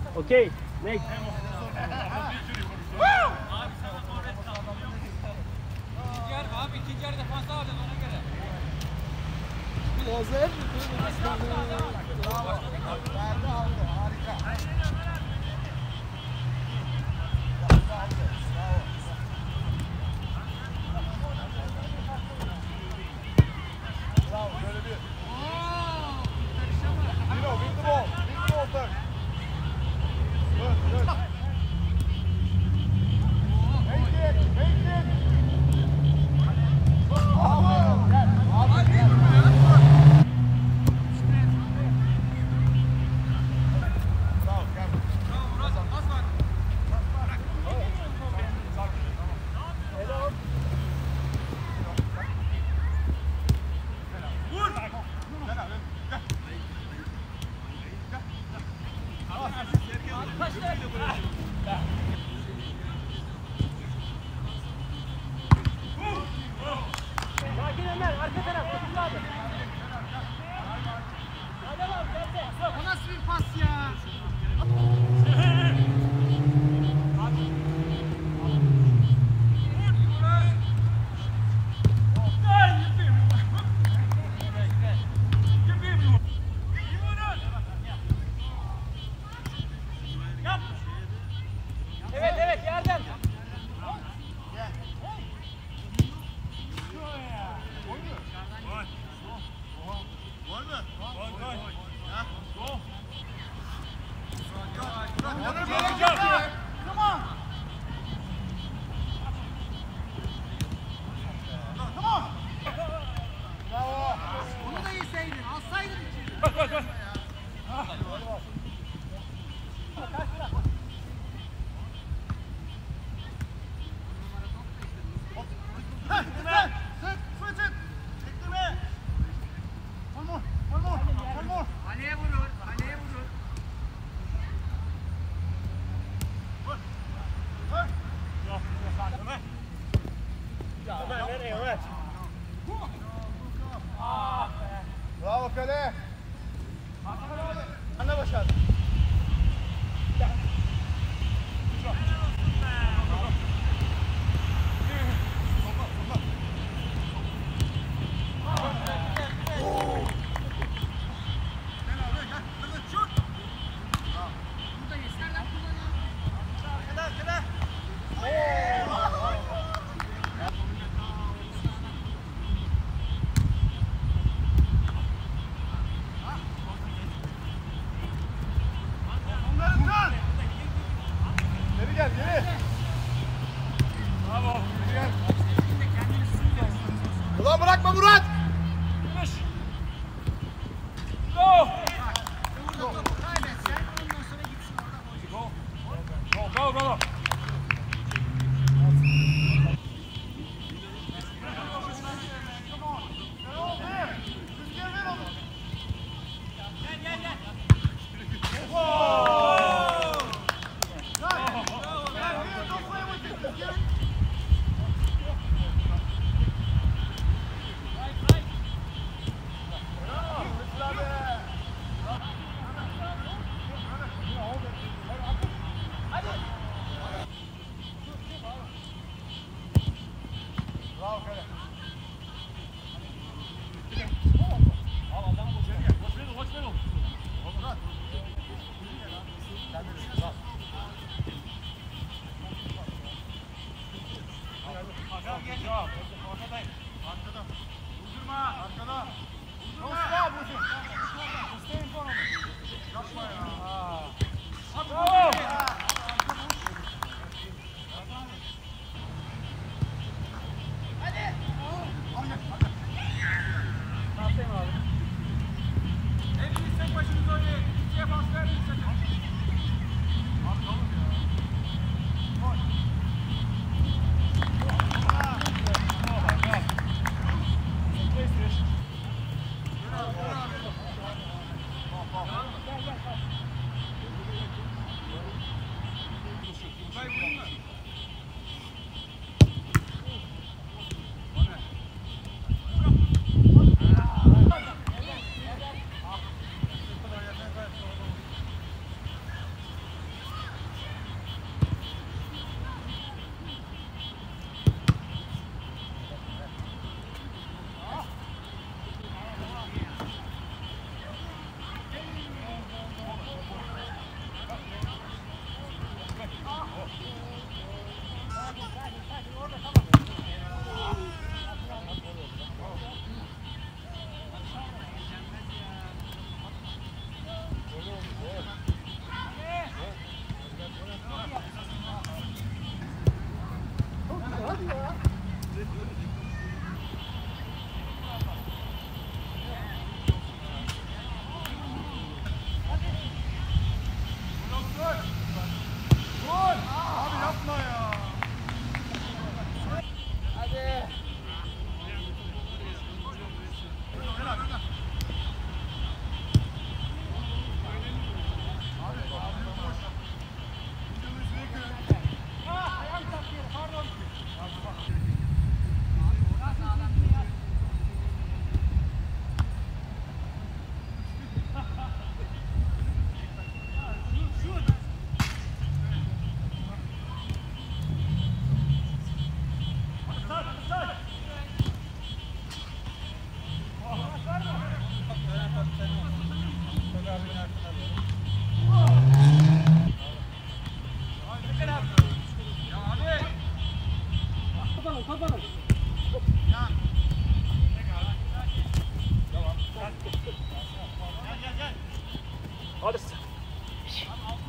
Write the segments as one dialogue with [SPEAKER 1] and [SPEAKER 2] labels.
[SPEAKER 1] Okey. Next.
[SPEAKER 2] Abi ikinci yarı defansa alacağız ona göre.
[SPEAKER 3] Lazer. Verdi aldı. Harika. Bravo. Böyle bir. Dino, win the ball. Win the ball first. Good. Make it.
[SPEAKER 1] Sakin Ömer, arka taraf.
[SPEAKER 2] Bu nasıl bir pas ya?
[SPEAKER 1] Evet, yerden.
[SPEAKER 2] Onu da yeseydin, alsaydın içeri. Kaleye vurur.
[SPEAKER 1] Ömer, nereye Ömer?
[SPEAKER 3] Bravo kale.
[SPEAKER 1] Anla başardı.
[SPEAKER 2] Burada yeserler kullanın.
[SPEAKER 3] Geri gel, geri. Bravo. Geri gel. Ulan bırakma Murat.
[SPEAKER 2] Kaybetsen ondan sonra gitsin orada koysun.
[SPEAKER 1] Go.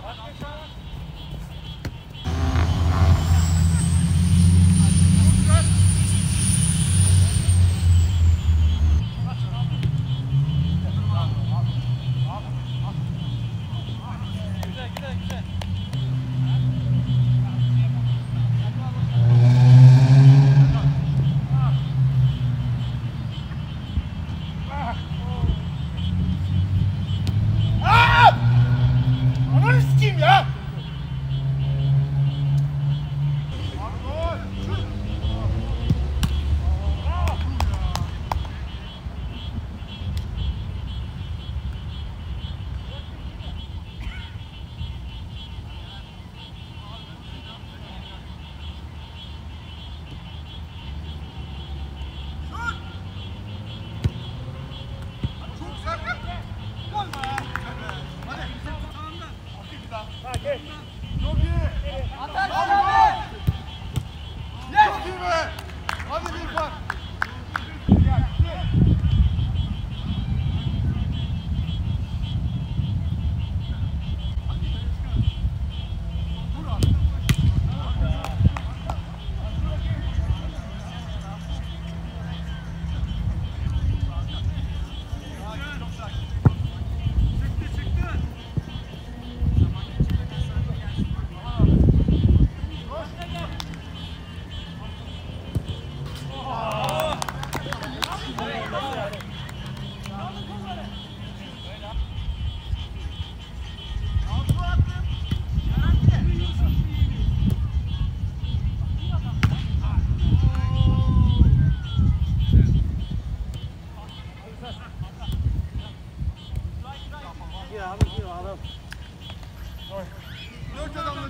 [SPEAKER 3] Dört adamları.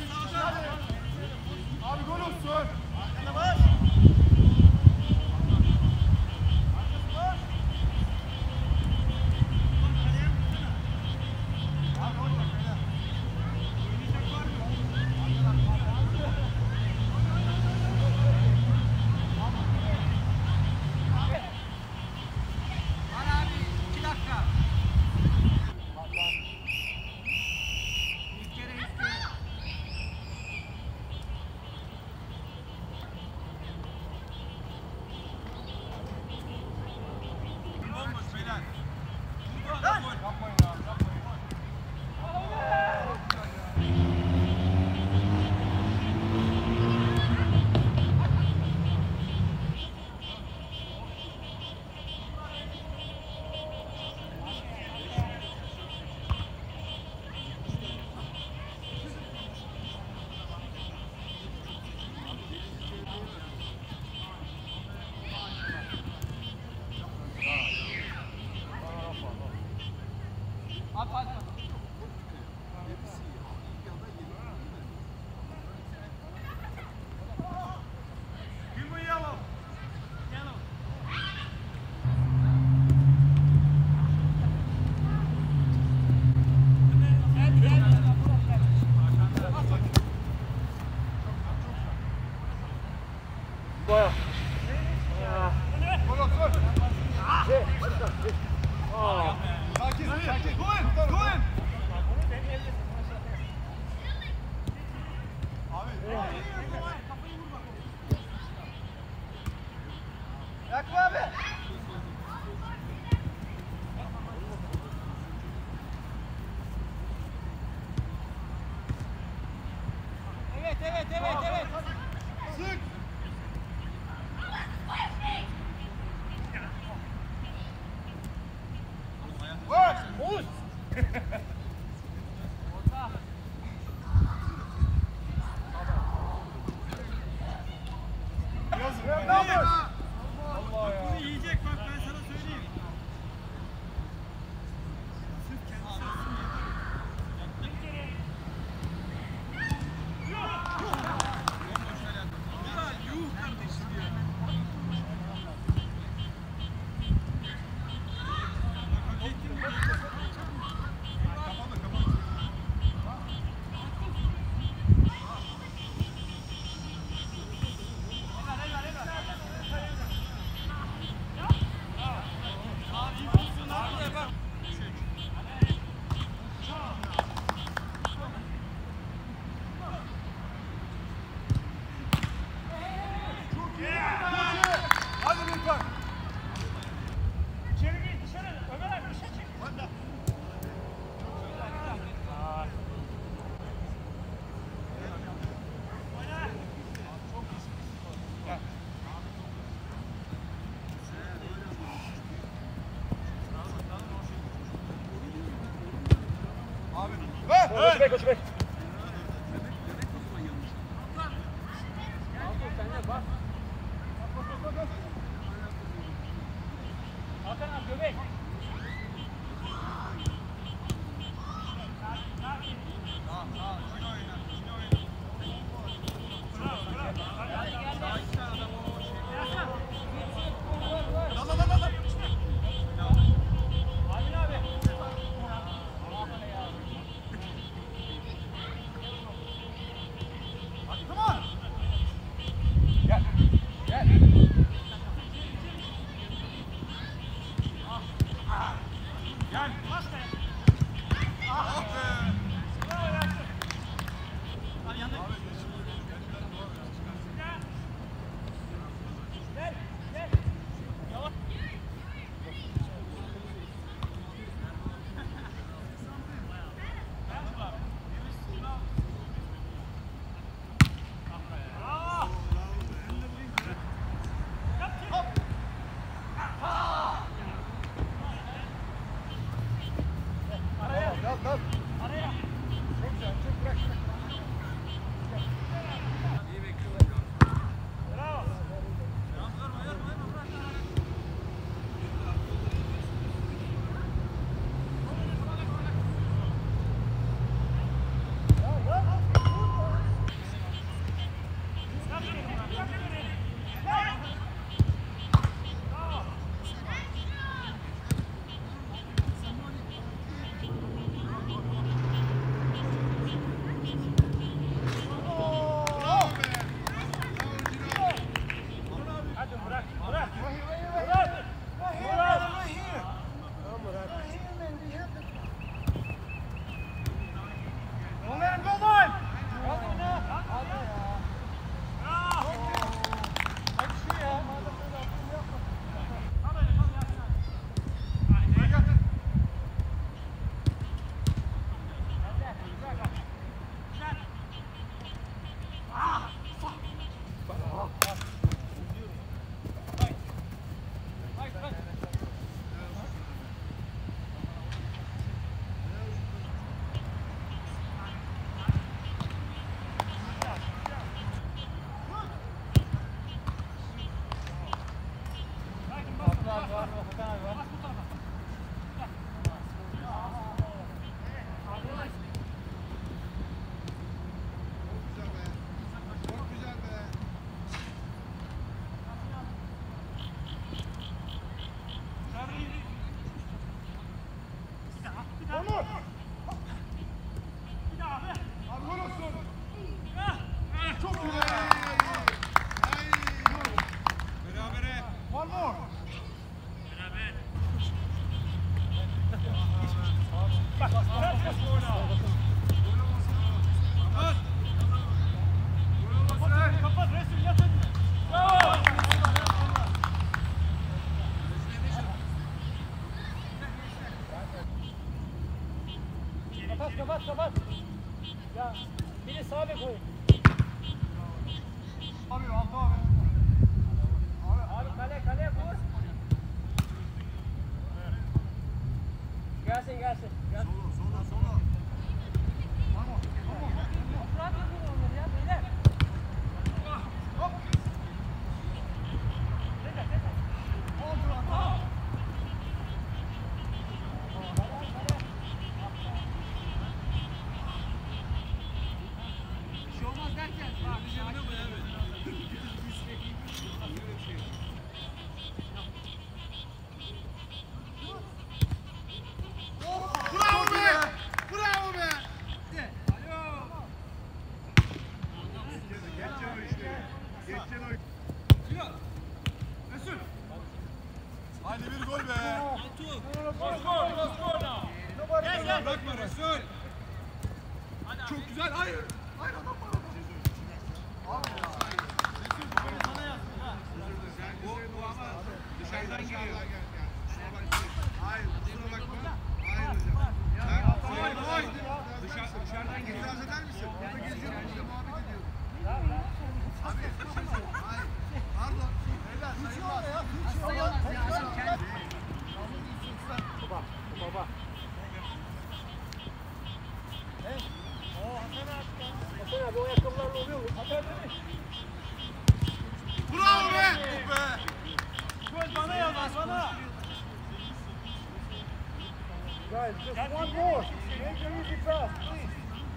[SPEAKER 3] Abi gol olsun.
[SPEAKER 2] Evet.
[SPEAKER 3] Sık. Oğuz. Ne yapıyorsun? Allah ya.
[SPEAKER 2] Bunu yiyecek bak ben sana söyleyeyim. Sırf kendisi olsun ya.
[SPEAKER 1] Koş bek, koş bek. Hakan abi göbek. Kapat. Ya biri sağa bek koy. Abi kaleye vur. Gelsin.
[SPEAKER 3] Sola.
[SPEAKER 1] Rahat yapın onları ya beyler.
[SPEAKER 3] Bravo be! Haydi bir gol be! Bırakma Resul! Çok güzel, hayır! Hayır adam var! Bu ama dışarıdan geliyor. Hayır, kusura bakma. Hayır hocam. Hayır. Dışarıdan geliyor. İtiraz eder misin? Burada geziyor, burada muhabbet ediyor. Abi, hayır. Pardon. Beyler, sayılmaz. Baba. Bravo be!
[SPEAKER 1] Gol bana yalnız bana. Guys, just one more. Make an easy pass, please.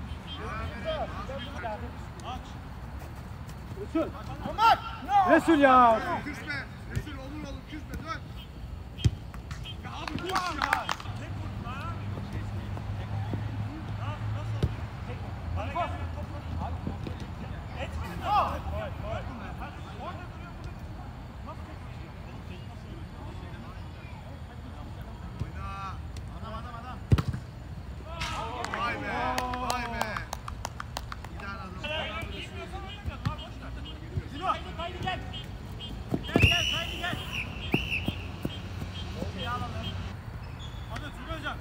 [SPEAKER 1] Resul. Ömer. Resul ya.
[SPEAKER 3] Küsme. Resul olur olur küsme dön. Ya abi koş ya. Vay be. Vay be. Gider adam.
[SPEAKER 1] Haydi gel. Haydi gel. Hadi Tülay hocam.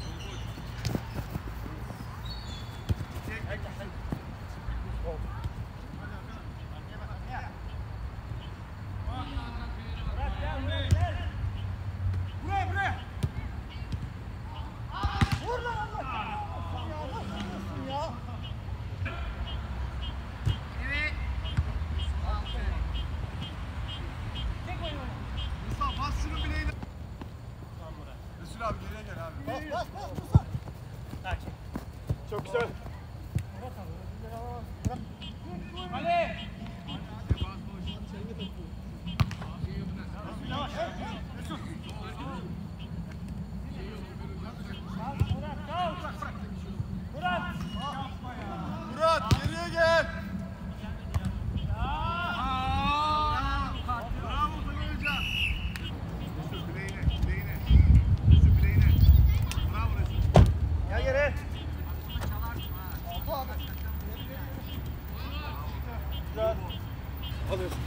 [SPEAKER 1] Buraya. Vur lan Allah. Ya.
[SPEAKER 3] Musa bas şunu bileğine. Resul abi geriye gel abi.
[SPEAKER 1] Bas Musa. Çok güzel. Ali. Yavaş.
[SPEAKER 3] Murat geriye gel. Bravo Tolga Hoca. Resul bileğine. Resul bileğine. Bravo Resul.
[SPEAKER 1] Gel geri. Güzel. Alıyorsun.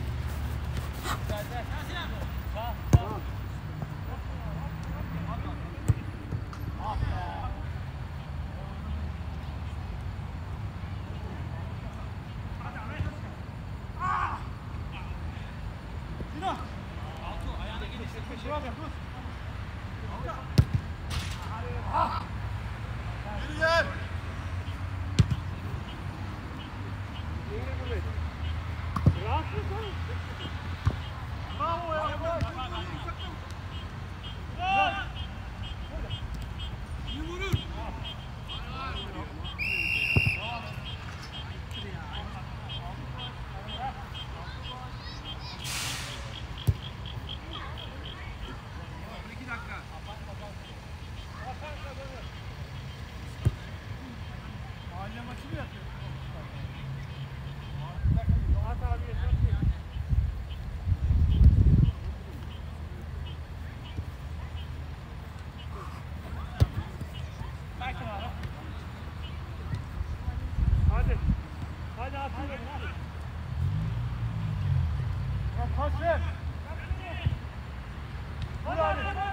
[SPEAKER 3] Geri gel.
[SPEAKER 1] Bravo ya.
[SPEAKER 2] İyi vurur.
[SPEAKER 3] İki dakika.
[SPEAKER 1] Mahalle maçı mı yapıyor? At abi yeter. Hadi atıyorum. Ya pas ver. Vur abi.